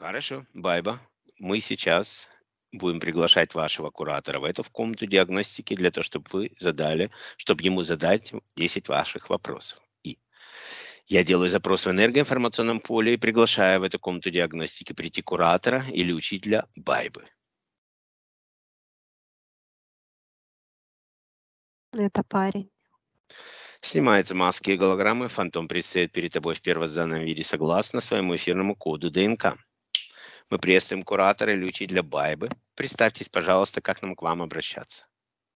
Хорошо, Байба. Мы сейчас будем приглашать вашего куратора в комнату диагностики для того, чтобы ему задать 10 ваших вопросов. И я делаю запрос в энергоинформационном поле и приглашаю в эту комнату диагностики прийти куратора или учителя Байбы. Это парень. Снимаются маски и голограммы, фантом предстает перед тобой в первозданном виде согласно своему эфирному коду ДНК. Мы приветствуем куратора или учителя Байбы. Представьтесь, пожалуйста, как нам к вам обращаться.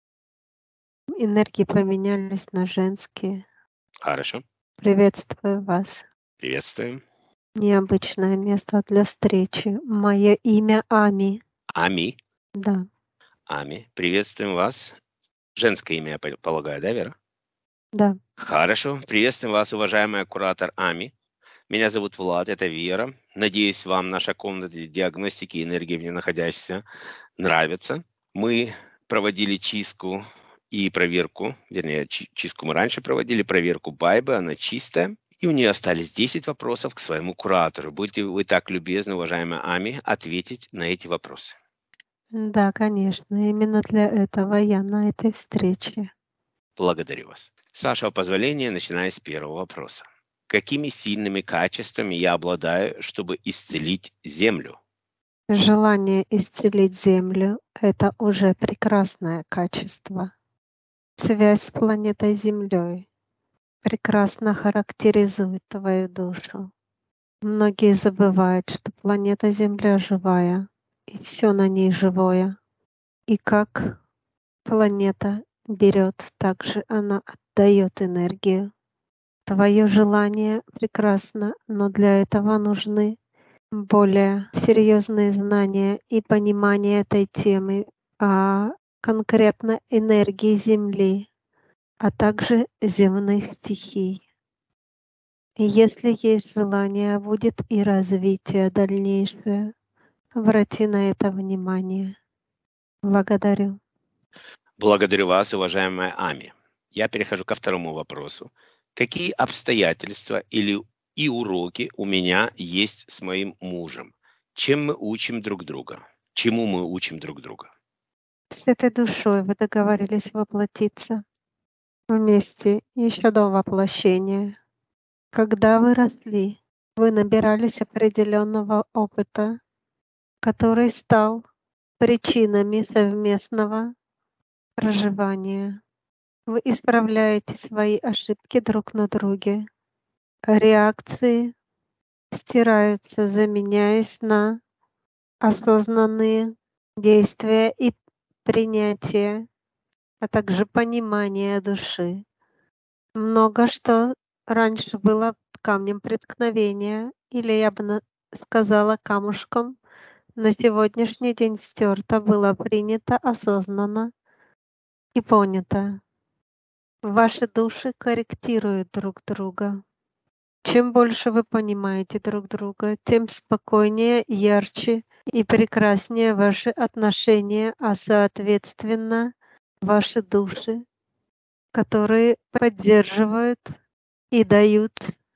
Энергии поменялись на женские. Хорошо, Приветствую вас. приветствуем. Необычное место для встречи. Мое имя Ами. Ами. Да, Ами, приветствуем вас. Женское имя, я полагаю, да, Вера? да. Хорошо, приветствуем вас, уважаемая куратор Ами. Меня зовут Влад, это Вера. Надеюсь, вам наша комната диагностики и энергии в ней находящейся нравится. Мы проводили чистку и проверку, вернее, чистку мы раньше проводили, проверку Байбы, она чистая. И у нее остались 10 вопросов к своему куратору. Будьте вы так любезны, уважаемая Ами, ответить на эти вопросы. Да, конечно. Именно для этого я на этой встрече. Благодарю вас. С вашего позволения, начиная с первого вопроса. Какими сильными качествами я обладаю, чтобы исцелить Землю? Желание исцелить Землю — это уже прекрасное качество. Связь с планетой Землей прекрасно характеризует твою душу. Многие забывают, что планета Земля живая, и все на ней живое. И как планета берет, так же она отдает энергию. Твое желание прекрасно, но для этого нужны более серьезные знания и понимание этой темы, а конкретно энергии Земли, а также земных стихий. И если есть желание, будет и развитие дальнейшее. Обрати на это внимание. Благодарю. Благодарю вас, уважаемая Ами. Я перехожу ко второму вопросу. Какие обстоятельства и уроки у меня есть с моим мужем? Чем мы учим друг друга? Чему мы учим друг друга? С этой душой вы договорились воплотиться вместе еще до воплощения. Когда вы росли, вы набирались определенного опыта, который стал причинами совместного проживания. Вы исправляете свои ошибки друг на друге. Реакции стираются, заменяясь на осознанные действия и принятие, а также понимание души. Много что раньше было камнем преткновения, или я бы сказала камушком, на сегодняшний день стерто, было принято осознанно и понято. Ваши души корректируют друг друга. Чем больше вы понимаете друг друга, тем спокойнее, ярче и прекраснее ваши отношения, а соответственно ваши души, которые поддерживают и дают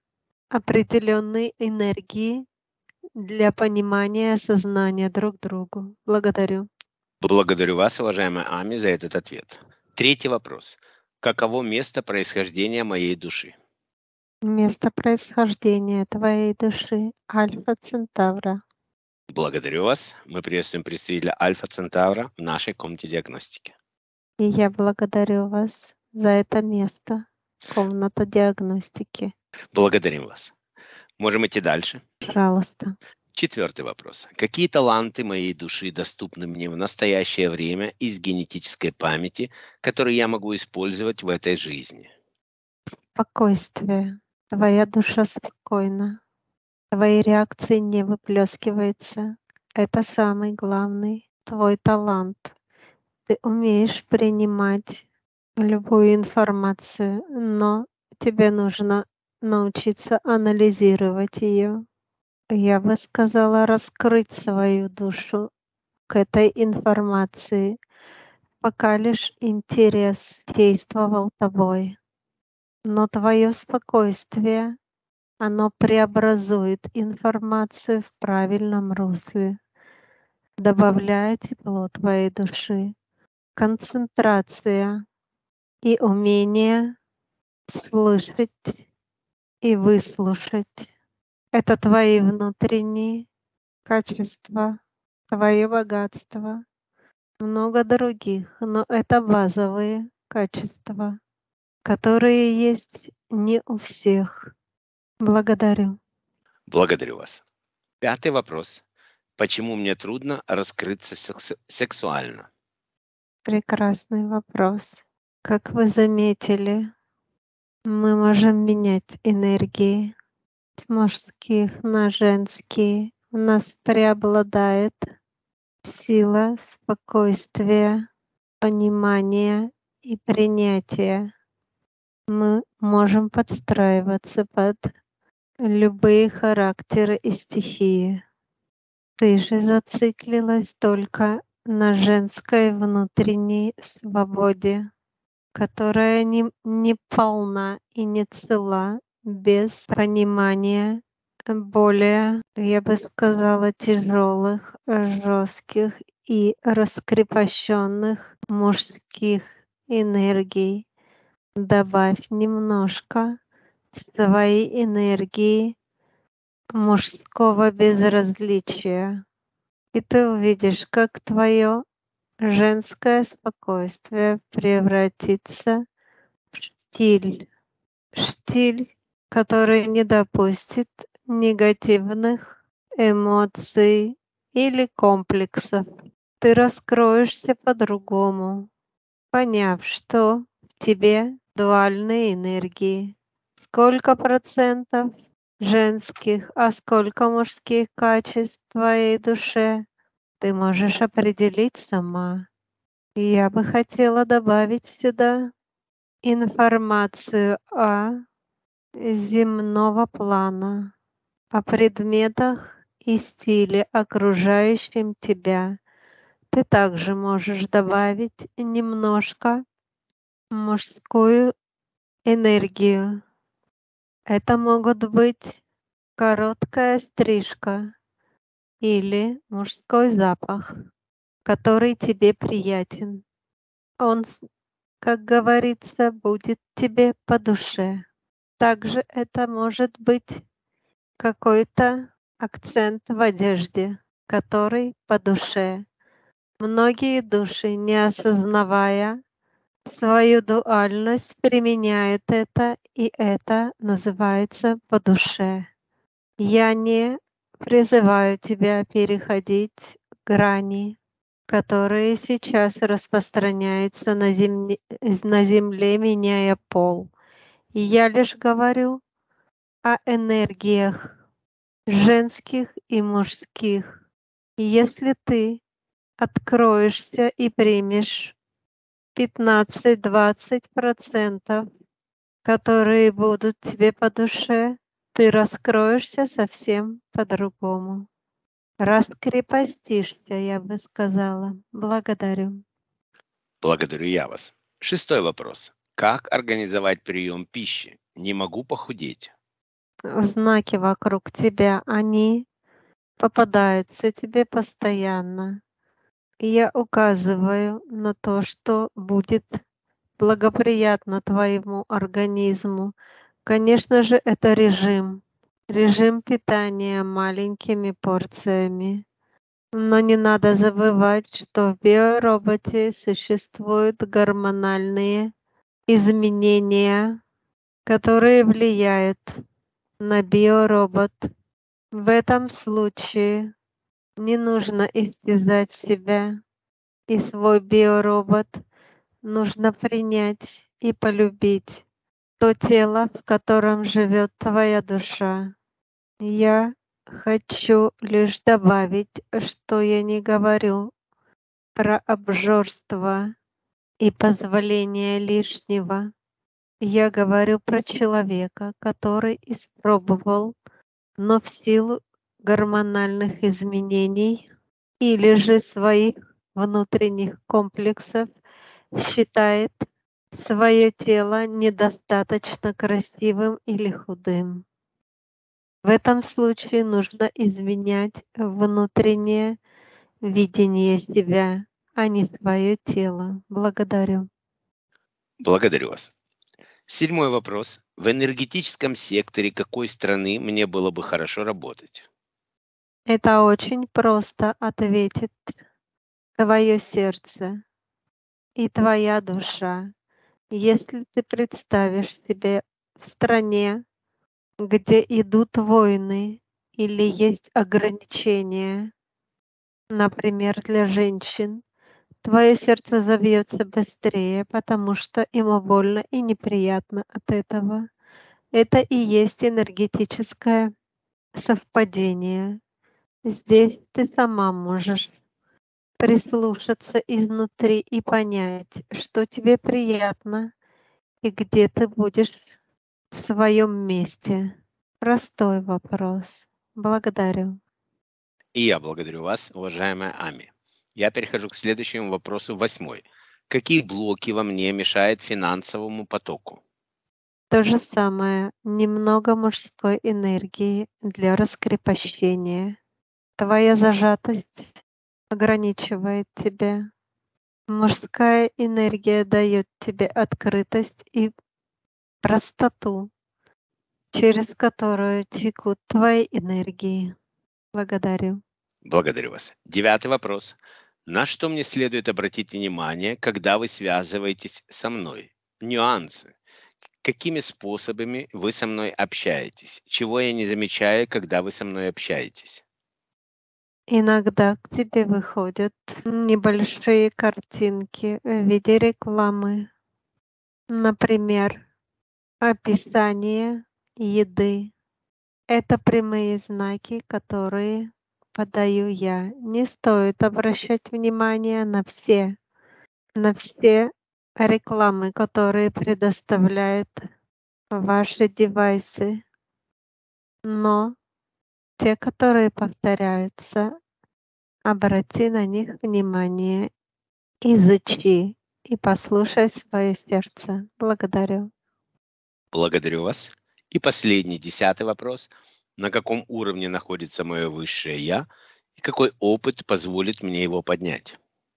определенной энергии для понимания и осознания друг другу. Благодарю. Благодарю вас, уважаемая Ами, за этот ответ. Третий вопрос. Каково место происхождения моей души? Место происхождения твоей души — Альфа Центавра. Благодарю вас. Мы приветствуем представителя Альфа Центавра в нашей комнате диагностики. И я благодарю вас за это место. Комната диагностики. Благодарим вас. Можем идти дальше. Пожалуйста. Четвертый вопрос. Какие таланты моей души доступны мне в настоящее время из генетической памяти, которые я могу использовать в этой жизни? Спокойствие. Твоя душа спокойна. Твои реакции не выплескиваются. Это самый главный твой талант. Ты умеешь принимать любую информацию, но тебе нужно научиться анализировать ее. Я бы сказала, раскрыть свою душу к этой информации, пока лишь интерес действовал тобой. Но твое спокойствие Оно преобразует информацию в правильном русле, добавляя тепло твоей души. Концентрация и умение слышать и выслушать. Это твои внутренние качества, твое богатство. Много других, но это базовые качества, которые есть не у всех. Благодарю. Благодарю вас. 5-й вопрос. Почему мне трудно раскрыться сексуально? Прекрасный вопрос. Как вы заметили, мы можем менять энергии с мужских на женские. У нас преобладает сила спокойствия, понимания и принятия. Мы можем подстраиваться под любые характеры и стихии. Ты же зациклилась только на женской внутренней свободе, которая не полна и не цела без понимания более, я бы сказала, тяжелых, жестких и раскрепощенных мужских энергий. Добавь немножко своей энергии мужского безразличия, и ты увидишь, как твое женское спокойствие превратится в штиль, который не допустит негативных эмоций или комплексов. Ты раскроешься по-другому, поняв, что в тебе дуальные энергии. Сколько процентов женских, а сколько мужских качеств в твоей душе, ты можешь определить сама. И я бы хотела добавить сюда информацию о земного плана, о предметах и стиле, окружающем тебя. Ты также можешь добавить немножко мужскую энергию. Это могут быть короткая стрижка или мужской запах, который тебе приятен. Он, как говорится, будет тебе по душе. Также это может быть какой-то акцент в одежде, который по душе. Многие души, не осознавая свою дуальность, применяют это, и это называется по душе. Я не призываю тебя переходить грани, которые сейчас распространяются на земле, меняя пол. И я лишь говорю о энергиях женских и мужских. И если ты откроешься и примешь 15-20%, которые будут тебе по душе, ты раскроешься совсем по-другому. Раскрепостишься, я бы сказала. Благодарю. Благодарю я вас. 6-й вопрос. Как организовать прием пищи? Не могу похудеть. Знаки вокруг тебя, они попадаются тебе постоянно. И я указываю на то, что будет благоприятно твоему организму. Конечно же, это режим. Режим питания маленькими порциями. Но не надо забывать, что в биороботе существуют гормональные изменения, которые влияют на биоробот. В этом случае не нужно истязать себя и свой биоробот. Нужно принять и полюбить то тело, в котором живет твоя душа. Я хочу лишь добавить, что я не говорю про обжорство и позволение лишнего. Я говорю про человека, который испробовал, но в силу гормональных изменений или же своих внутренних комплексов считает свое тело недостаточно красивым или худым. В этом случае нужно изменять внутреннее видение себя, а не свое тело. Благодарю. Благодарю вас. 7-й вопрос. В энергетическом секторе какой страны мне было бы хорошо работать? Это очень просто ответит твое сердце и твоя душа. Если ты представишь себе в стране, где идут войны или есть ограничения, например, для женщин, твое сердце забьется быстрее, потому что ему больно и неприятно от этого. Это и есть энергетическое совпадение. Здесь ты сама можешь прислушаться изнутри и понять, что тебе приятно и где ты будешь в своем месте. Простой вопрос. Благодарю. И я благодарю вас, уважаемая Ами. Я перехожу к следующему вопросу, 8-й. Какие блоки во мне мешают финансовому потоку? То же самое. Немного мужской энергии для раскрепощения. Твоя зажатость ограничивает тебя. Мужская энергия дает тебе открытость и простоту, через которую текут твои энергии. Благодарю. Благодарю вас. 9-й вопрос. На что мне следует обратить внимание, когда вы связываетесь со мной? Нюансы. Какими способами вы со мной общаетесь? Чего я не замечаю, когда вы со мной общаетесь? Иногда к тебе выходят небольшие картинки в виде рекламы. Например, описание еды. Это прямые знаки, которые подаю я. Не стоит обращать внимание на все рекламы, которые предоставляют ваши девайсы. Но те, которые повторяются, обрати на них внимание, изучи и послушай свое сердце. Благодарю. Благодарю вас. И последний, 10-й вопрос. На каком уровне находится мое высшее «я» и какой опыт позволит мне его поднять?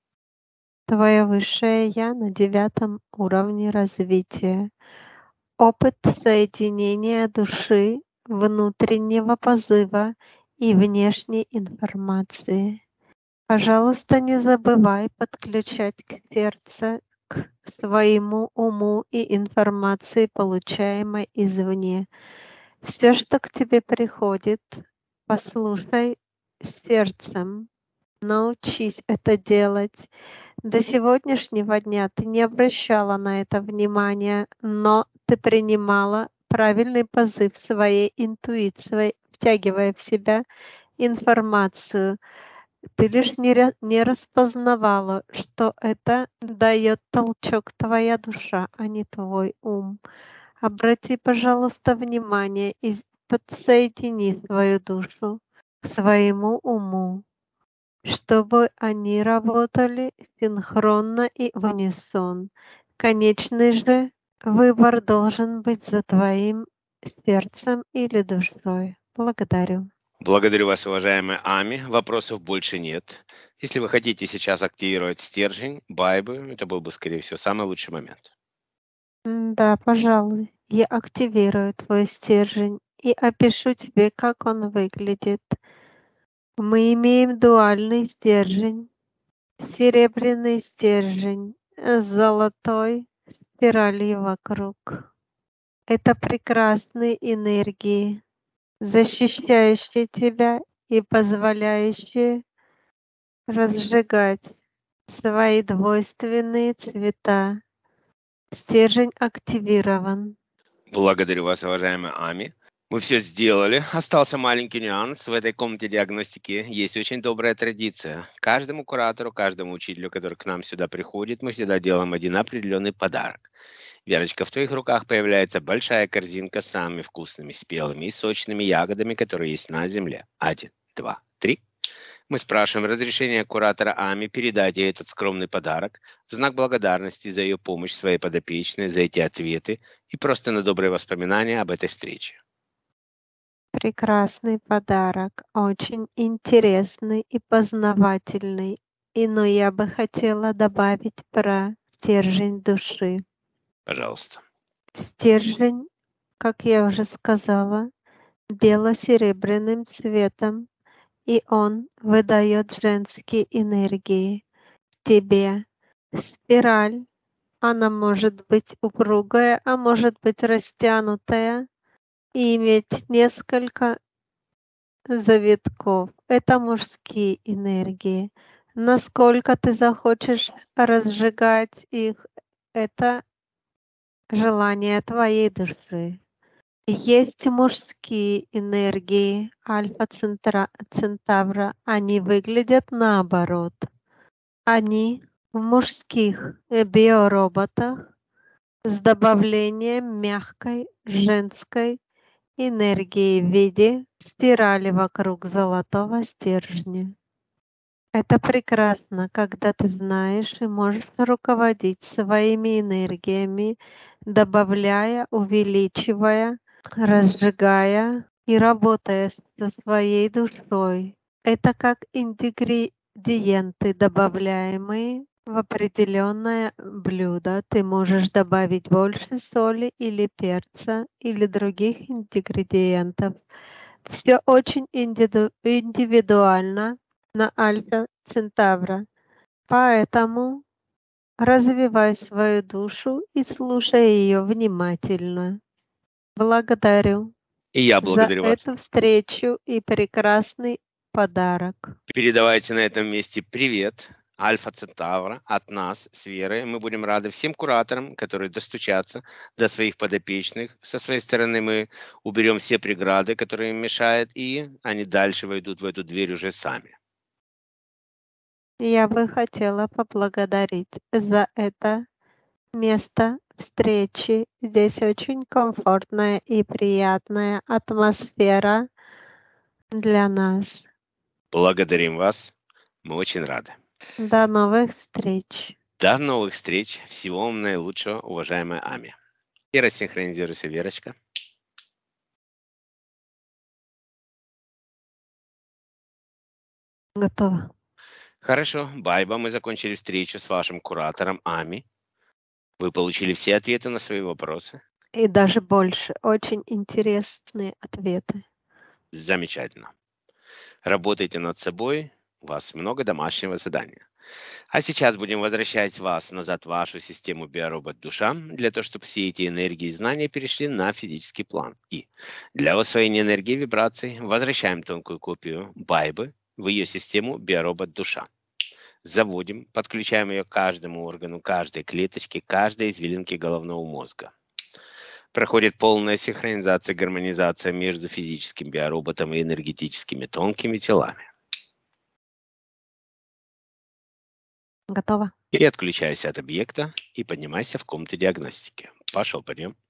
Твое высшее Я на 9 уровне развития. Опыт соединения души, внутреннего позыва и внешней информации. Пожалуйста, не забывай подключать к сердцу, к своему уму и информации, получаемой извне. Все, что к тебе приходит, послушай сердцем, научись это делать. До сегодняшнего дня ты не обращала на это внимания, но ты принимала правильный позыв своей интуицией, втягивая в себя информацию. Ты лишь не распознавала, что это дает толчок твоя душа, а не твой ум. Обрати, пожалуйста, внимание и подсоедини свою душу к своему уму, чтобы они работали синхронно и в унисон. Конечный же выбор должен быть за твоим сердцем или душой. Благодарю. Благодарю вас, уважаемая Ами. Вопросов больше нет. Если вы хотите сейчас активировать стержень, байбы, это был бы, скорее всего, самый лучший момент. Да, пожалуй, я активирую твой стержень и опишу тебе, как он выглядит. Мы имеем дуальный стержень, серебряный стержень с золотой спиралью вокруг. Это прекрасные энергии, защищающие тебя и позволяющие разжигать свои двойственные цвета. Стержень активирован. Благодарю вас, уважаемая Ами. Мы все сделали. Остался маленький нюанс. В этой комнате диагностики есть очень добрая традиция. Каждому куратору, каждому учителю, который к нам сюда приходит, мы всегда делаем один определенный подарок. Верочка, в твоих руках появляется большая корзинка с самыми вкусными, спелыми и сочными ягодами, которые есть на земле. 1, 2, 3. Мы спрашиваем разрешения куратора Ами передать ей этот скромный подарок в знак благодарности за ее помощь своей подопечной, за эти ответы и просто на добрые воспоминания об этой встрече. Прекрасный подарок, очень интересный и познавательный. Но я бы хотела добавить про стержень души. Пожалуйста. Стержень, как я уже сказала, бело-серебряным цветом, и он выдает женские энергии в тебе. Спираль, она может быть упругая, а может быть растянутая и иметь несколько завитков. Это мужские энергии. Насколько ты захочешь разжигать их, это желание твоей души. Есть мужские энергии Альфа-Центавра. Они выглядят наоборот. Они в мужских биороботах с добавлением мягкой женской энергии в виде спирали вокруг золотого стержня. Это прекрасно, когда ты знаешь и можешь руководить своими энергиями, добавляя, увеличивая, разжигая и работая со своей душой. Это как ингредиенты, добавляемые в определенное блюдо. Ты можешь добавить больше соли или перца или других ингредиентов. Все очень индивидуально на Альфа Центавра. Поэтому развивай свою душу и слушай ее внимательно. Благодарю И я за благодарю вас. эту встречу и прекрасный подарок. Передавайте на этом месте привет Альфа Центавра от нас с Верой. Мы будем рады всем кураторам, которые достучатся до своих подопечных. Со своей стороны мы уберем все преграды, которые им мешают, и они дальше войдут в эту дверь уже сами. Я бы хотела поблагодарить за это место встречи. Здесь очень комфортная и приятная атмосфера для нас. Благодарим вас. Мы очень рады. До новых встреч. До новых встреч. Всего вам наилучшего, уважаемая Ами. И рассинхронизируйся, Верочка. Готово. Хорошо, Байба, мы закончили встречу с вашим куратором Ами. Вы получили все ответы на свои вопросы? И даже больше. Очень интересные ответы. Замечательно. Работайте над собой. У вас много домашнего задания. А сейчас будем возвращать вас назад в вашу систему биоробот душа, для того, чтобы все эти энергии и знания перешли на физический план. И для усвоения энергии и вибраций возвращаем тонкую копию Байбы в ее систему биоробот душа. Заводим, подключаем ее к каждому органу, каждой клеточке, каждой извилинке головного мозга. Проходит полная синхронизация, гармонизация между физическим биороботом и энергетическими тонкими телами. Готово. И отключайся от объекта и поднимайся в комнату диагностики. Пошел подъем.